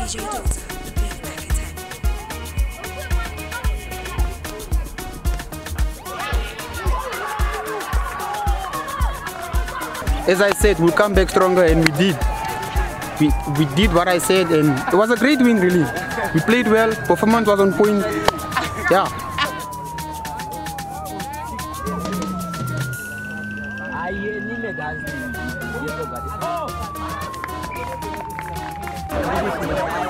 As I said, we'll come back stronger, and we did. We did what I said, and it was a great win, really. We played well, performance was on point. Yeah. Oh!